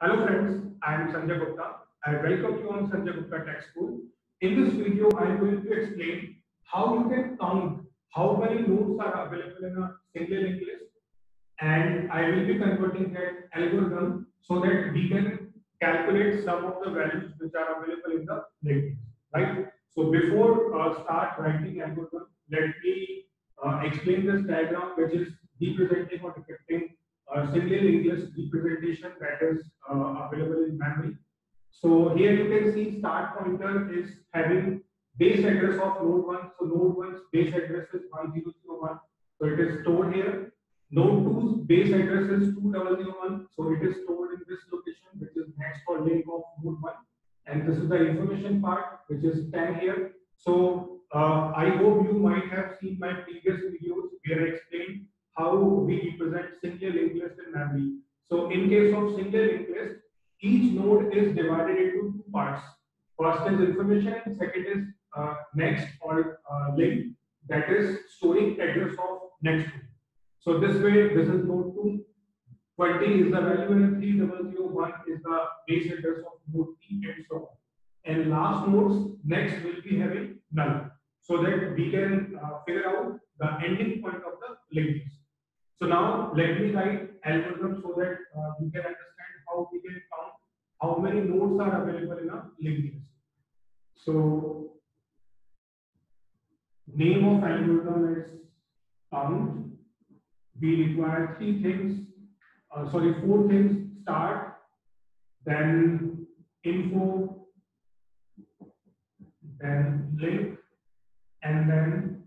Hello friends, I am Sanjay Gupta. I welcome you on Sanjay Gupta Tech School. In this video, I am going to explain how you can count how many nodes are available in a single linked list, and I will be converting that algorithm so that we can calculate some of the values which are available in the linked list. Right. So before start writing algorithm, let me explain this diagram, which is representing or depicting a single linked list representation that is available in memory. So here you can see start pointer is having base address of node 1. So node 1's base address is 1001. So it is stored here. Node 2's base address is 2001. So it is stored in this location, which is next or link of node 1. And this is the information part, which is 10 here. So I hope you might have seen my previous videos where I explained how we represent single linked list in memory. So in case of single linked list, each node is divided into two parts. First is information and second is next or link, that is storing address of next node. So this way, this is node 2, 20 is the value and 3001 is the base address of node 3 and so on. And last nodes next will be having null, so that we can figure out the ending point of the linked list. So now let me write algorithm so that you can understand how we can count how many nodes are available in a linked list. So name of algorithm is count. We require four things: start, then info, then link, and then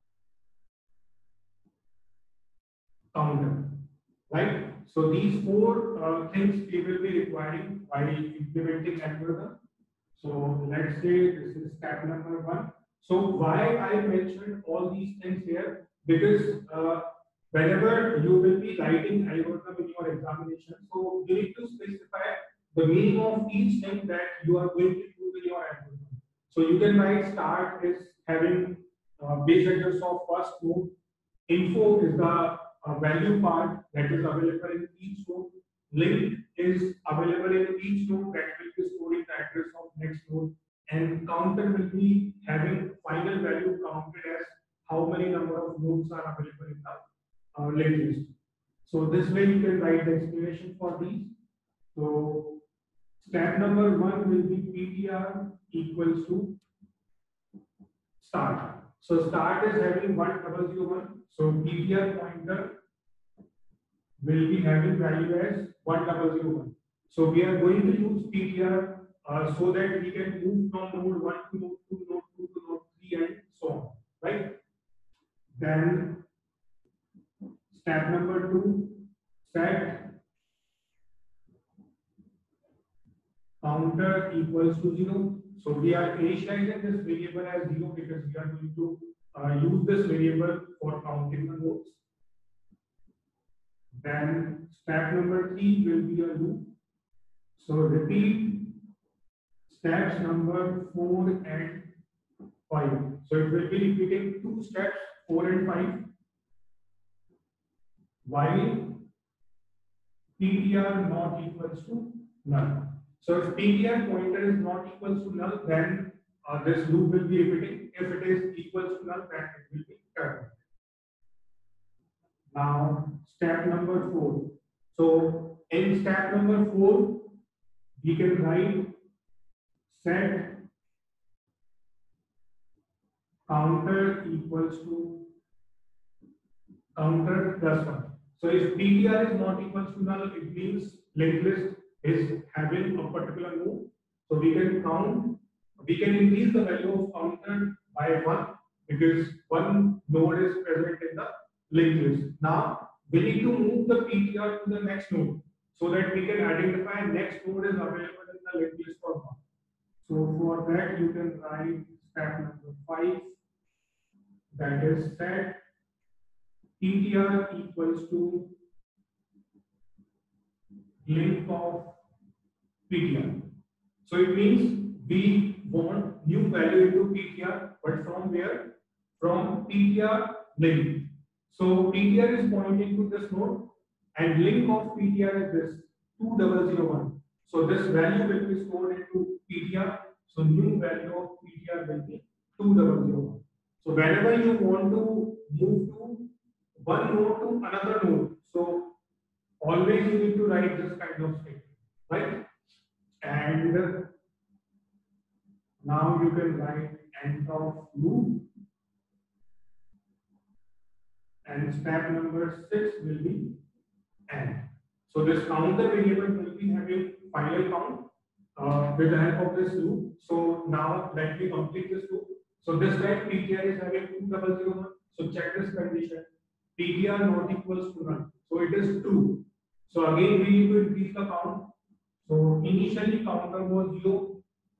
counter. Right? So these four things we will be requiring while implementing algorithm. So let's say this is step number 1. So why I mentioned all these things here? Because whenever you will be writing algorithm in your examination, so you need to specify the meaning of each thing that you are going to use in your algorithm. So you can write start is having base address of first node. Info is the value part that is available in each node. Link is available in each node that will be storing the address of next node. And counter will be having final value counted as how many number of nodes are available in the linked list. So this way you can write the explanation for these. So step number 1 will be ptr equals to start. So start is having 1001. So ptr pointer will be having value as 1001. So we are going to use ptr so that we can move from node 1 to node 2, node 2 to node 3, and so on. Right? Then step number 2, set counter equals to 0. So we are initializing this variable as 0 because we are going to use this variable for counting the nodes. Then step number 3 will be a loop. So repeat steps number 4 and 5. So it will be repeating two steps 4 and 5 while ptr not equals to null. So if ptr pointer is not equals to null, then this loop will be repeating. If it is equals to null, then it will be terminated. Now step number 4. So in step number 4, we can write set counter equals to counter plus 1. So if ptr is not equals to null, it means linked list is having a particular node. So we can count, we can increase the value of counter by 1 because one node is present in the linked list. Now we need to move the ptr to the next node so that we can identify next node is available in the linked list or not. So for that you can write step number 5, that is set ptr equals to link of ptr. So it means we want new value into ptr, but from where? From ptr link. So ptr is pointing to this node and link of ptr is this 2001. So this value will be stored into PTR. So new value of PTR will be 2001. So whenever you want to move to one node to another node, so always you need to write this kind of statement, right? And now you can write end of loop, and step number 6 will be end. So this counter variable will be having final count with the help of this loop. So now let me complete this loop. So this time PTR is having 2001. So check this condition. PTR not equals to none. So it is true. So again we need to increase the count. So initially counter was 0.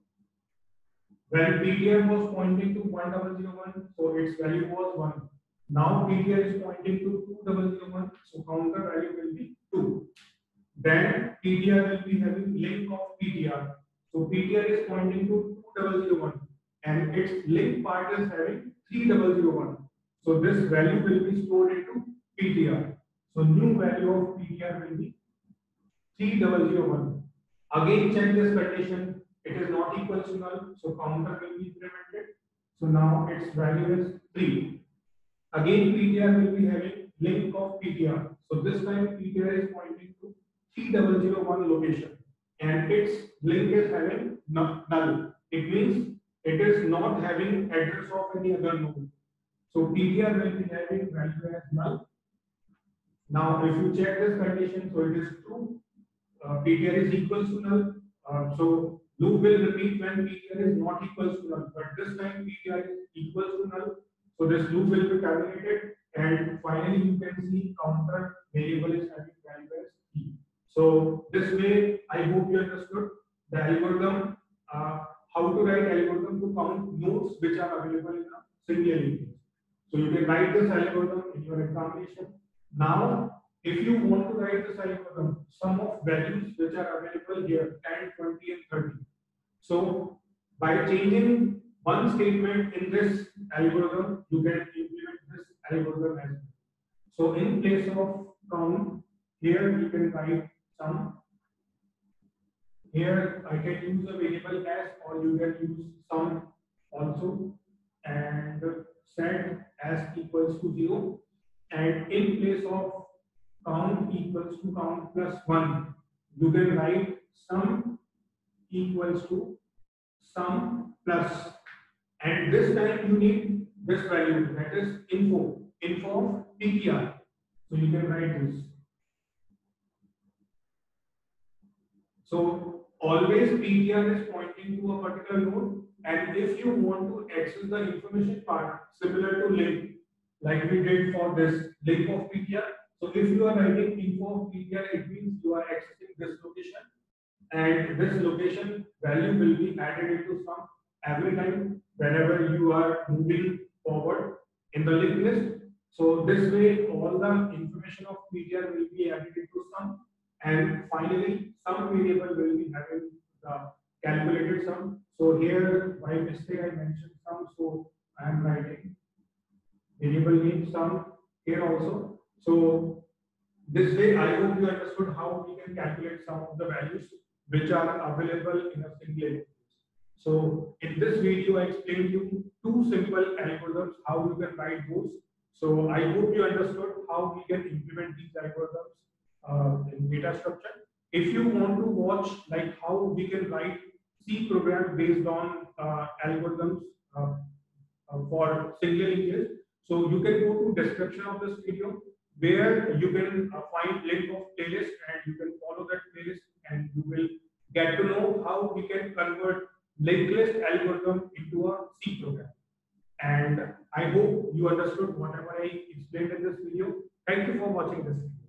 When PTR was pointing to 1001, so its value was 1. Now PTR is pointing to 2001, so counter value will be 2. Then PTR will be having link of PTR. So PTR is pointing to 2001 and its link part is having 3001. So this value will be stored into PTR. So new value of PTR will be 3001. Again check this condition. It is not equal to null, so counter will be implemented. So now its value is 3. Again PTR will be having link of PTR. So this time PTR is pointing to 3001 location and its link is having null. It means it is not having address of any other node. So PTR will be having value as null. Now if you check this condition, so it is true. PTR is equal to null. So loop will repeat when PTR is not equal to null, but this time PTR is equal to null. So this loop will be terminated, and finally you can see counter variable is having value as e. So this way, I hope you understood the algorithm, how to write algorithm to count nodes which are available in a single instance. So you can write this algorithm in your examination. Now, if you want to write this algorithm, sum of values which are available here 10, 20, and 30. So by changing one statement in this algorithm, you can implement this algorithm as well. So in place of count, here you can write sum. Here I can use a variable as, or you can use sum also, and set as equals to 0. And in place of count equals to count plus 1, you can write sum equals to sum plus, and this time you need this value, that is info of PTR. So you can write this. So always PTR is pointing to a particular node, and if you want to access the information part similar to link, like we did for this link of PTR. So if you are writing info of PTR, it means you are accessing this location, and this location value will be added into sum every time whenever you are moving forward in the linked list. So this way all the information of PTR will be added into sum, and finally some variable will be having the calculated sum. So here by mistake I mentioned sum, so I am writing variable name sum here also. So this way I hope you understood how we can calculate some of the values which are available in a single instance. So in this video I explained you two simple algorithms how you can write those. So I hope you understood how we can implement these algorithms in data structure. If you want to watch like how we can write C program based on algorithms for single linkage, so you can go to description of this video where you can find link of playlist and you can follow that playlist and you will get to know how we can convert linked list algorithm into a C program. And I hope you understood whatever I explained in this video. Thank you for watching this video.